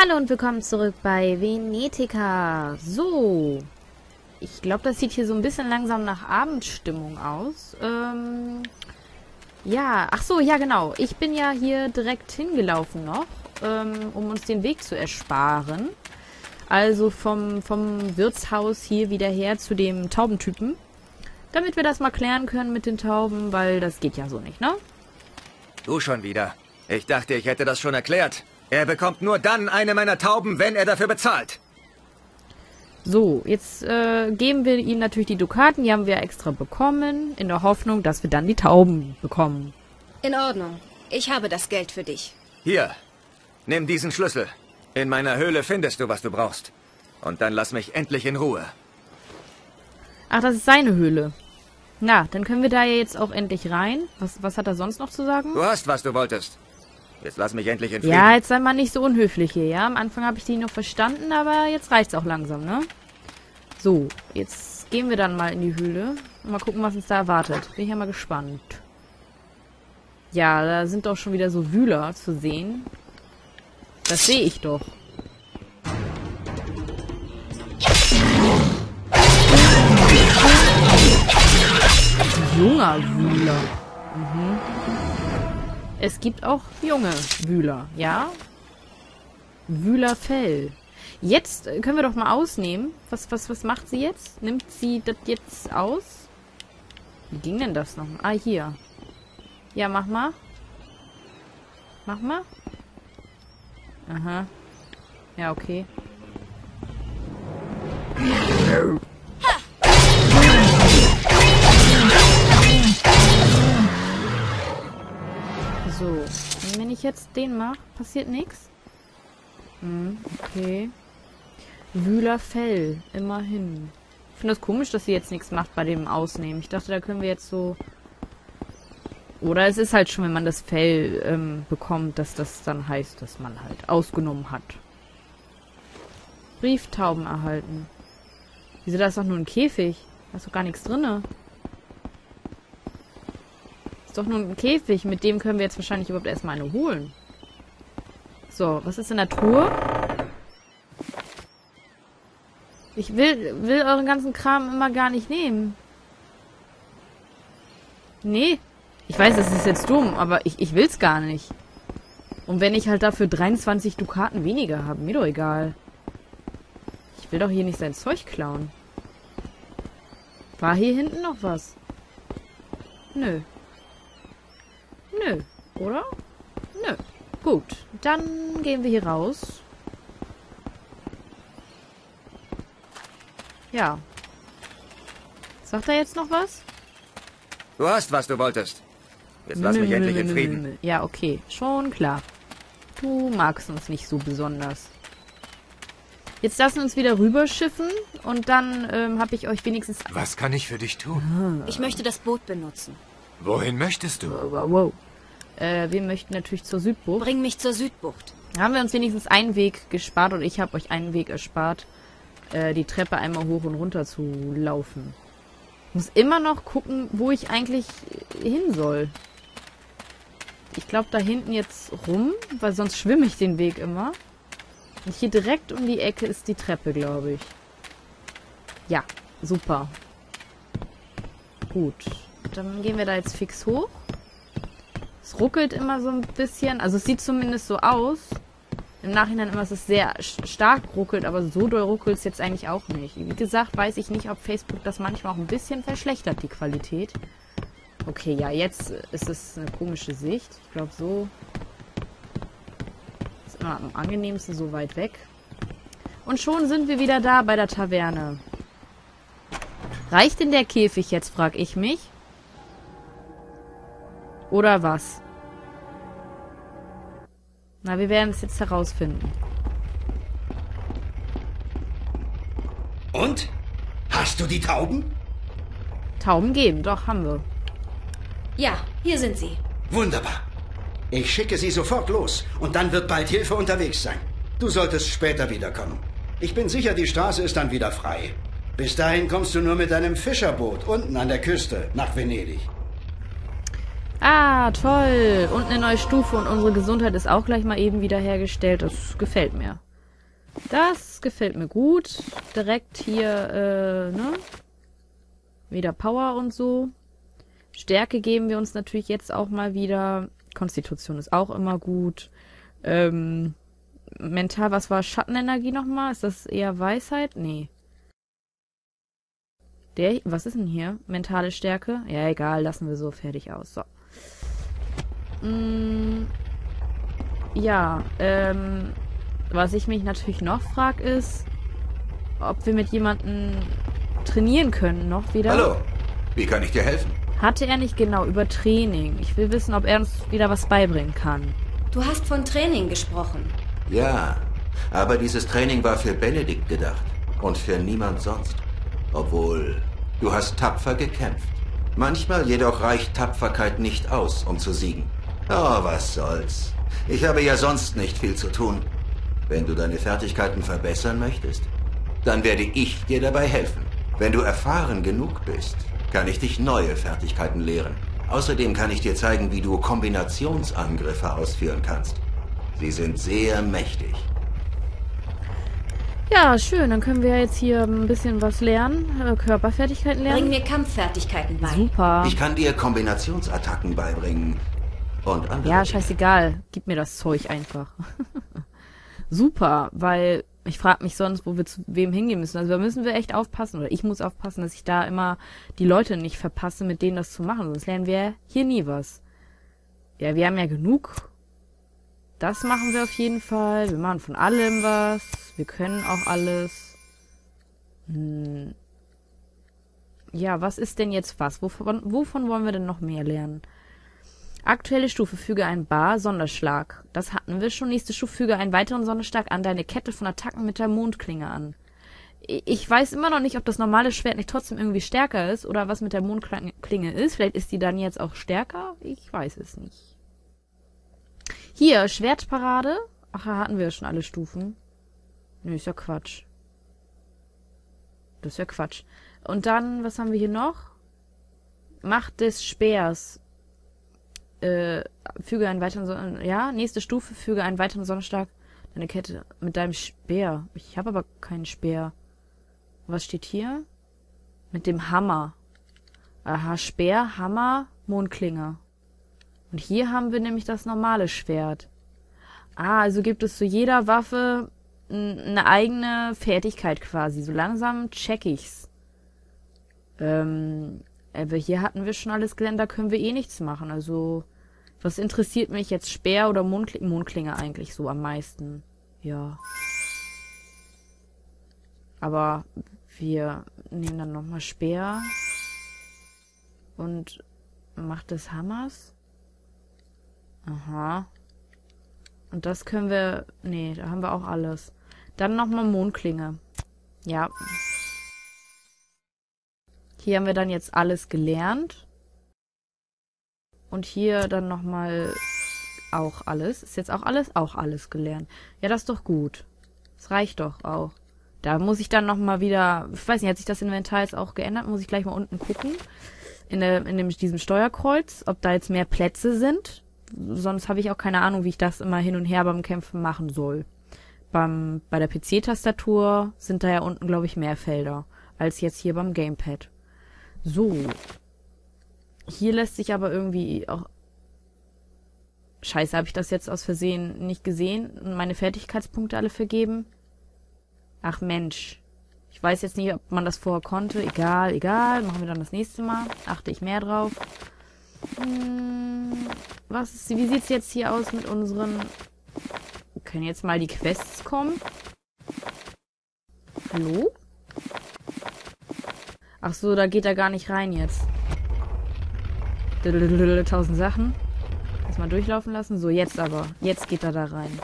Hallo und willkommen zurück bei Venetica. So, ich glaube, das sieht hier so ein bisschen langsam nach Abendstimmung aus. Ja, ach so, ja genau. Ich bin ja hier direkt hingelaufen noch, um uns den Weg zu ersparen. Also vom Wirtshaus hier wieder her zu dem Taubentypen. Damit wir das mal klären können mit den Tauben, weil das geht ja so nicht, ne? Du schon wieder. Ich dachte, ich hätte das schon erklärt. Er bekommt nur dann eine meiner Tauben, wenn er dafür bezahlt. So, jetzt geben wir ihm natürlich die Dukaten. Die haben wir extra bekommen, in der Hoffnung, dass wir dann die Tauben bekommen. In Ordnung. Ich habe das Geld für dich. Hier, nimm diesen Schlüssel. In meiner Höhle findest du, was du brauchst. Und dann lass mich endlich in Ruhe. Ach, das ist seine Höhle. Na, dann können wir da ja jetzt auch endlich rein. Was hat er sonst noch zu sagen? Du hast, was du wolltest. Jetzt lass mich endlich in Frieden. Ja, jetzt sei mal nicht so unhöflich hier, ja? Am Anfang habe ich die noch verstanden, aber jetzt reicht's auch langsam, ne? So, jetzt gehen wir dann mal in die Höhle. Und mal gucken, was uns da erwartet. Bin ich ja mal gespannt. Ja, da sind doch schon wieder so Wühler zu sehen. Das sehe ich doch. Junger Wühler. Mhm. Es gibt auch junge Wühler, ja? Wühlerfell. Jetzt können wir doch mal ausnehmen. Was macht sie jetzt? Nimmt sie das jetzt aus? Wie ging denn das noch? Ah, hier. Ja, mach mal. Mach mal. Aha. Ja, okay. So, und wenn ich jetzt den mache, passiert nichts? Okay. Wühlerfell, immerhin. Ich finde das komisch, dass sie jetzt nichts macht bei dem Ausnehmen. Ich dachte, da können wir jetzt so... Oder es ist halt schon, wenn man das Fell bekommt, dass das dann heißt, dass man halt ausgenommen hat. Brieftauben erhalten. Wieso, da ist doch nur ein Käfig? Da ist doch gar nichts drinne. Ist doch nur ein Käfig. Mit dem können wir jetzt wahrscheinlich überhaupt erstmal eine holen. So, was ist in der Truhe? Ich will euren ganzen Kram immer gar nicht nehmen. Nee. Ich weiß, das ist jetzt dumm, aber ich will's gar nicht. Und wenn ich halt dafür 23 Dukaten weniger habe, mir doch egal. Ich will doch hier nicht sein Zeug klauen. War hier hinten noch was? Nö. Nö, oder? Nö. Gut, dann gehen wir hier raus. Ja. Sagt er jetzt noch was? Du hast, was du wolltest. Jetzt lass mich endlich in Frieden. Ja, okay. Schon klar. Du magst uns nicht so besonders. Jetzt lassen wir uns wieder rüberschiffen und dann habe ich euch wenigstens... Was kann ich für dich tun? Ich möchte das Boot benutzen. Wohin möchtest du? Wow. Wir möchten natürlich zur Südbucht. Bring mich zur Südbucht. Da haben wir uns wenigstens einen Weg gespart und ich habe euch einen Weg erspart, die Treppe einmal hoch und runter zu laufen. Ich muss immer noch gucken, wo ich eigentlich hin soll. Ich glaube da hinten jetzt rum, weil sonst schwimme ich den Weg immer. Und hier direkt um die Ecke ist die Treppe, glaube ich. Ja, super. Gut, dann gehen wir da jetzt fix hoch. Es ruckelt immer so ein bisschen, also es sieht zumindest so aus. Im Nachhinein immer, dass es sehr stark ruckelt, aber so doll ruckelt es jetzt eigentlich auch nicht. Wie gesagt, weiß ich nicht, ob Facebook das manchmal auch ein bisschen verschlechtert, die Qualität. Okay, ja, jetzt ist es eine komische Sicht. Ich glaube, so ist immer am angenehmsten so weit weg. Und schon sind wir wieder da bei der Taverne. Reicht denn der Käfig jetzt, frage ich mich? Oder was? Na, wir werden es jetzt herausfinden. Und? Hast du die Tauben? Tauben geben, doch, haben wir. Ja, hier sind sie. Wunderbar. Ich schicke sie sofort los und dann wird bald Hilfe unterwegs sein. Du solltest später wiederkommen. Ich bin sicher, die Straße ist dann wieder frei. Bis dahin kommst du nur mit deinem Fischerboot unten an der Küste nach Venedig. Ah, toll. Und eine neue Stufe und unsere Gesundheit ist auch gleich mal eben wiederhergestellt. Das gefällt mir. Das gefällt mir gut. Direkt hier, ne? Wieder Power und so. Stärke geben wir uns natürlich jetzt auch mal wieder. Konstitution ist auch immer gut. Mental, was war Schattenenergie nochmal? Ist das eher Weisheit? Nee. Was ist denn hier? Mentale Stärke? Ja, egal, lassen wir so fertig aus. So. Ja, was ich mich natürlich noch frage, ist, ob wir mit jemandem trainieren können noch wieder. Hallo, wie kann ich dir helfen? Hatte er nicht genau über Training. Ich will wissen, ob er uns wieder was beibringen kann. Du hast von Training gesprochen. Ja, aber dieses Training war für Benedikt gedacht und für niemand sonst. Obwohl, du hast tapfer gekämpft. Manchmal jedoch reicht Tapferkeit nicht aus, um zu siegen. Oh, was soll's. Ich habe ja sonst nicht viel zu tun. Wenn du deine Fertigkeiten verbessern möchtest, dann werde ich dir dabei helfen. Wenn du erfahren genug bist, kann ich dich neue Fertigkeiten lehren. Außerdem kann ich dir zeigen, wie du Kombinationsangriffe ausführen kannst. Sie sind sehr mächtig. Ja, schön. Dann können wir ja jetzt hier ein bisschen was lernen. Körperfertigkeiten lernen. Bring mir Kampffertigkeiten bei. Super. Ich kann dir Kombinationsattacken beibringen. Und andere. Ja, scheißegal. Gib mir das Zeug einfach. Super, weil ich frage mich sonst, wo wir zu wem hingehen müssen. Also da müssen wir echt aufpassen, oder ich muss aufpassen, dass ich da immer die Leute nicht verpasse, mit denen das zu machen. Sonst lernen wir hier nie was. Ja, wir haben ja genug. Das machen wir auf jeden Fall. Wir machen von allem was. Wir können auch alles. Ja, was ist denn jetzt was? Wovon wollen wir denn noch mehr lernen? Aktuelle Stufe, füge einen Sonderschlag. Das hatten wir schon. Nächste Stufe, füge einen weiteren Sonderschlag an deine Kette von Attacken mit der Mondklinge an. Ich weiß immer noch nicht, ob das normale Schwert nicht trotzdem irgendwie stärker ist oder was mit der Mondklinge ist. Vielleicht ist die dann jetzt auch stärker. Ich weiß es nicht. Hier, Schwertparade. Ach, da hatten wir ja schon alle Stufen. Nö, ist ja Quatsch. Das ist ja Quatsch. Und dann, was haben wir hier noch? Macht des Speers. Füge einen weiteren nächste Stufe, füge einen weiteren Sonnenschlag deine Kette mit deinem Speer. Ich habe aber keinen Speer. Was steht hier? Mit dem Hammer. Aha, Speer, Hammer, Mondklinge. Und hier haben wir nämlich das normale Schwert. Ah, also gibt es zu jeder Waffe eine eigene Fertigkeit quasi. So langsam check ich's. Aber hier hatten wir schon alles gelernt, da können wir eh nichts machen. Also, was interessiert mich jetzt? Speer oder Mondklinge eigentlich so am meisten? Ja. Aber wir nehmen dann nochmal Speer. Und Macht des Hammers. Aha. Und das können wir... Nee, da haben wir auch alles. Dann nochmal Mondklinge. Ja. Hier haben wir dann jetzt alles gelernt. Und hier dann nochmal auch alles. Ist jetzt auch alles? Auch alles gelernt. Ja, das ist doch gut. Das reicht doch auch. Da muss ich dann nochmal wieder... Ich weiß nicht, hat sich das Inventar jetzt auch geändert? Muss ich gleich mal unten gucken. In diesem Steuerkreuz, ob da jetzt mehr Plätze sind. Sonst habe ich auch keine Ahnung, wie ich das immer hin und her beim Kämpfen machen soll. Bei der PC-Tastatur sind da ja unten, glaube ich, mehr Felder. Als jetzt hier beim Gamepad. So. Hier lässt sich aber irgendwie auch... Scheiße, habe ich das jetzt aus Versehen nicht gesehen und meine Fertigkeitspunkte alle vergeben? Ach Mensch. Ich weiß jetzt nicht, ob man das vorher konnte. Egal, egal. Machen wir dann das nächste Mal. Achte ich mehr drauf. Wie sieht's jetzt hier aus mit unseren... Können jetzt mal die Quests kommen? Hallo? Ach so, da geht er gar nicht rein jetzt. 1000 Sachen. Erstmal durchlaufen lassen. So, jetzt aber. Jetzt geht er da rein.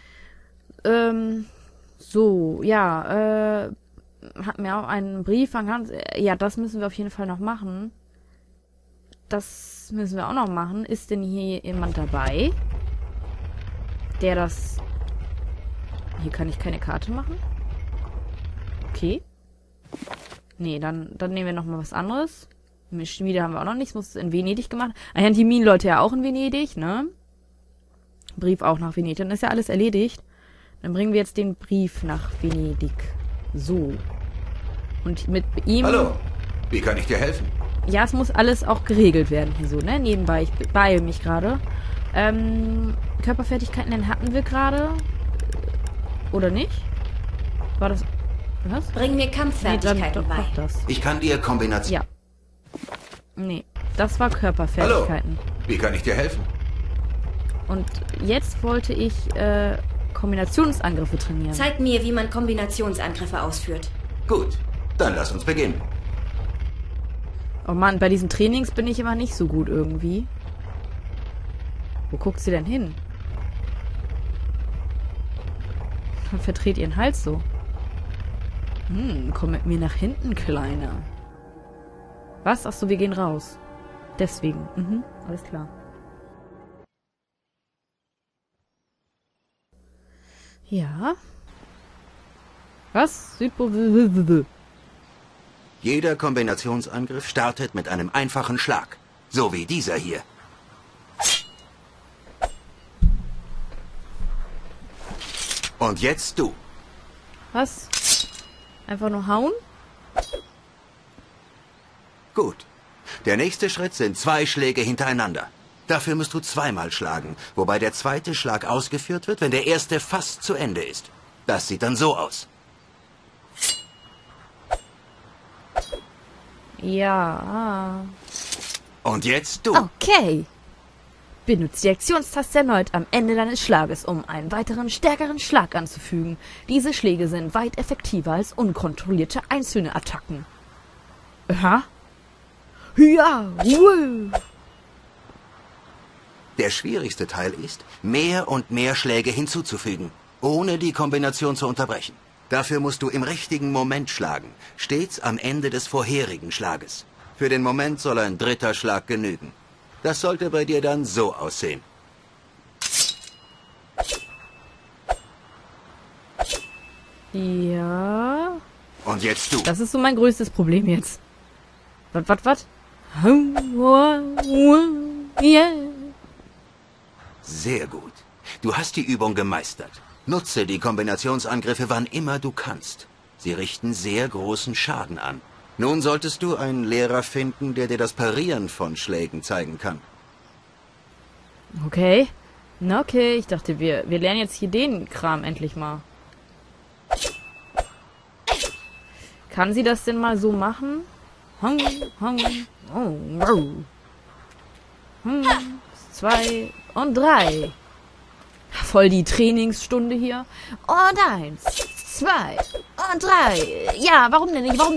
So, ja, hat mir auch einen Brief von Hans. Ja, das müssen wir auf jeden Fall noch machen. Das müssen wir auch noch machen. Ist denn hier jemand dabei? Der das... Hier kann ich keine Karte machen. Okay. Nee, dann nehmen wir nochmal was anderes. Schmiede haben wir auch noch nicht. Das muss in Venedig gemacht. Ah ja, die Minenleute ja auch in Venedig, ne? Brief auch nach Venedig. Dann ist ja alles erledigt. Dann bringen wir jetzt den Brief nach Venedig. So. Und mit ihm... Hallo, wie kann ich dir helfen? Ja, es muss alles auch geregelt werden hier so, ne? Nebenbei, ich beeile mich gerade. Körperfertigkeiten, den hatten wir gerade. Oder nicht? War das... Was? Bring mir Kampffertigkeiten bei. Doch das. Ich kann dir Kombination... Ja. Nee, das war Hallo, Körperfertigkeiten. wie kann ich dir helfen? Und jetzt wollte ich Kombinationsangriffe trainieren. Zeig mir, wie man Kombinationsangriffe ausführt. Gut, dann lass uns beginnen. Oh Mann, bei diesen Trainings bin ich immer nicht so gut irgendwie. Wo guckt sie denn hin? Verdreht ihren Hals so. Komm mit mir nach hinten, Kleiner. Was? Achso, wir gehen raus. Deswegen. Alles klar. Ja. Was? Jeder Kombinationsangriff startet mit einem einfachen Schlag. So wie dieser hier. Und jetzt du. Was? Einfach nur hauen? Gut. Der nächste Schritt sind 2 Schläge hintereinander. Dafür musst du zweimal schlagen, wobei der zweite Schlag ausgeführt wird, wenn der erste fast zu Ende ist. Das sieht dann so aus. Ja. Und jetzt du. Okay. Benutze die Aktionstaste erneut am Ende deines Schlages, um einen weiteren, stärkeren Schlag anzufügen. Diese Schläge sind weit effektiver als unkontrollierte einzelne Attacken. Aha. Ja. Der schwierigste Teil ist, mehr und mehr Schläge hinzuzufügen, ohne die Kombination zu unterbrechen. Dafür musst du im richtigen Moment schlagen, stets am Ende des vorherigen Schlages. Für den Moment soll ein dritter Schlag genügen. Das sollte bei dir dann so aussehen. Ja. Und jetzt du. Das ist so mein größtes Problem jetzt. Was? Yeah. Sehr gut. Du hast die Übung gemeistert. Nutze die Kombinationsangriffe, wann immer du kannst. Sie richten sehr großen Schaden an. Nun solltest du einen Lehrer finden, der dir das Parieren von Schlägen zeigen kann. Okay. Na okay, ich dachte, wir lernen jetzt hier den Kram endlich mal. Kann sie das denn mal so machen? Oh, wow. 2 und 3. Voll die Trainingsstunde hier. Und 1, 2 und 3. Ja, warum denn nicht?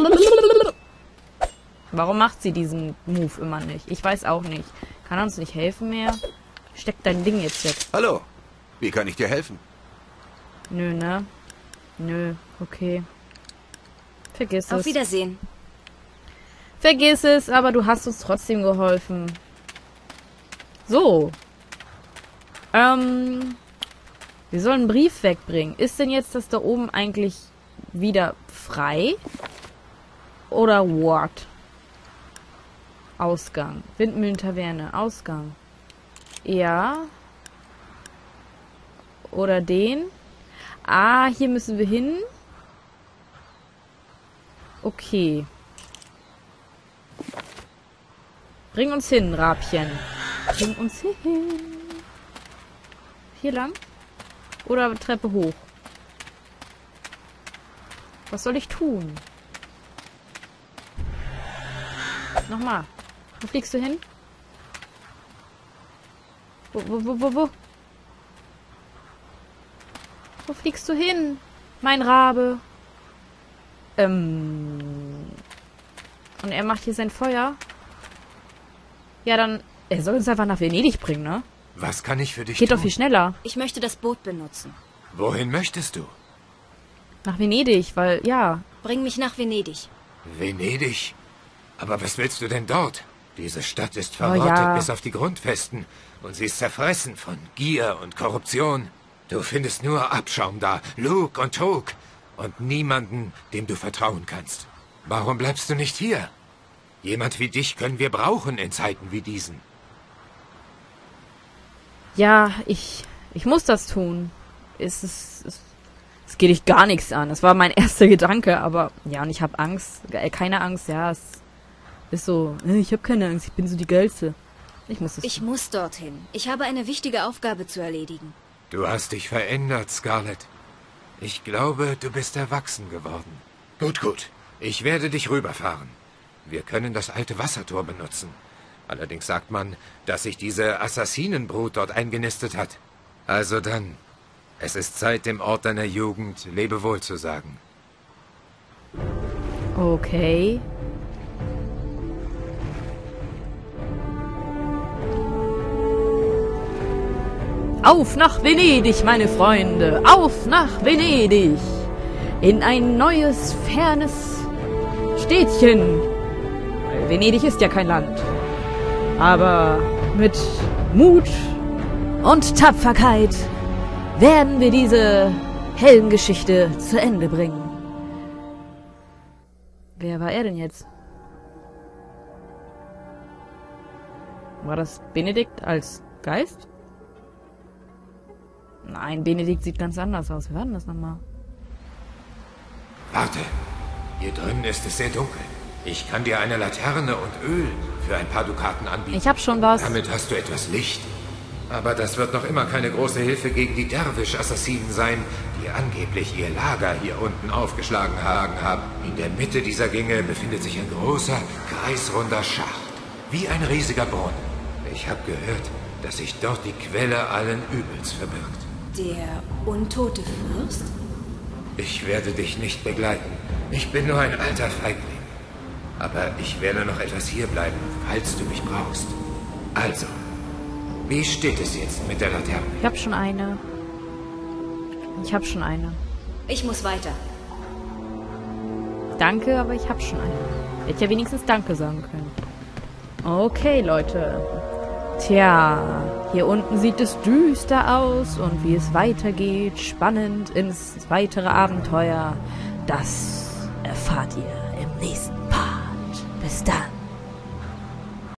Warum macht sie diesen Move immer nicht? Ich weiß auch nicht. Kann er uns nicht helfen mehr? Steck dein Ding jetzt weg. Hallo, wie kann ich dir helfen? Nö, ne? Nö, okay. Vergiss es. Auf Wiedersehen. Vergiss es, aber du hast uns trotzdem geholfen. So. Wir sollen einen Brief wegbringen. Ist denn jetzt das da oben eigentlich wieder frei? Oder what? Ausgang. Windmühlen-Taverne. Ausgang. Ja. Oder den. Ah, hier müssen wir hin. Okay. Bring uns hin, Rabchen. Bring uns hin. Hier lang? Oder Treppe hoch? Was soll ich tun? Nochmal. Wo fliegst du hin? Wo? Wo fliegst du hin? Mein Rabe. Und er macht hier sein Feuer. Ja, dann... Er soll uns einfach nach Venedig bringen, ne? Was kann ich für dich Geht tun? doch viel schneller. Ich möchte das Boot benutzen. Wohin möchtest du? Nach Venedig, weil, ja... Bring mich nach Venedig. Venedig? Aber was willst du denn dort? Diese Stadt ist verrottet ja. bis auf die Grundfesten und sie ist zerfressen von Gier und Korruption. Du findest nur Abschaum da, Lug und Trug und niemanden, dem du vertrauen kannst. Warum bleibst du nicht hier? Jemand wie dich können wir brauchen in Zeiten wie diesen. Ja, ich muss das tun. es geht dich gar nichts an. Das war mein erster Gedanke, aber ja, und ich habe Angst. Keine Angst, ja, es ist so, ich habe keine Angst, ich bin so die Geilste. Ich muss dorthin. Ich habe eine wichtige Aufgabe zu erledigen. Du hast dich verändert, Scarlett. Ich glaube, du bist erwachsen geworden. Gut. Ich werde dich rüberfahren. Wir können das alte Wassertor benutzen. Allerdings sagt man, dass sich diese Assassinenbrut dort eingenistet hat. Also dann, es ist Zeit, dem Ort deiner Jugend Lebewohl zu sagen. Okay. Auf nach Venedig, meine Freunde! Auf nach Venedig! In ein neues, fernes Städtchen! Weil Venedig ist ja kein Land. Aber mit Mut und Tapferkeit werden wir diese Heldengeschichte zu Ende bringen. Wer war er denn jetzt? War das Benedikt als Geist? Nein, Benedikt sieht ganz anders aus. Wer war denn das nochmal? Warte, hier drinnen ist es sehr dunkel. Ich kann dir eine Laterne und Öl für ein paar Dukaten anbieten. Ich hab schon was. Damit hast du etwas Licht. Aber das wird noch immer keine große Hilfe gegen die Derwisch-Assassinen sein, die angeblich ihr Lager hier unten aufgeschlagen haben. In der Mitte dieser Gänge befindet sich ein großer, kreisrunder Schacht. Wie ein riesiger Brunnen. Ich habe gehört, dass sich dort die Quelle allen Übels verbirgt. Der untote Fürst? Ich werde dich nicht begleiten. Ich bin nur ein alter Feigling. Aber ich werde noch etwas hierbleiben, falls du mich brauchst. Also, wie steht es jetzt mit der Laterne? Ich hab schon eine. Ich muss weiter. Danke, aber ich hab schon eine. Hätte ja wenigstens Danke sagen können. Okay, Leute. Tja, hier unten sieht es düster aus und wie es weitergeht, spannend ins weitere Abenteuer, das erfahrt ihr im nächsten Part. Bis dann.